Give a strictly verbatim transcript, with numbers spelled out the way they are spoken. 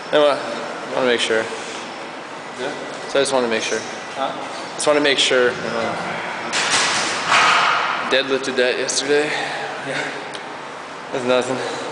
I want, I want to make sure. Yeah? So I just want to make sure. Huh? Just want to make sure. Um, deadlifted that yesterday. Yeah. That's nothing.